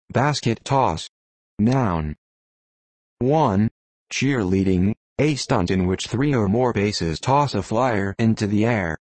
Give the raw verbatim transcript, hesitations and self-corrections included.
Basket toss. Noun. one. Cheerleading, a stunt in which three or more bases toss a flyer into the air.